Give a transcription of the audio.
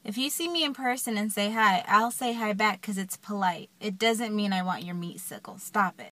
If you see me in person and say hi, I'll say hi back because it's polite. It doesn't mean I want your meat sickle. Stop it.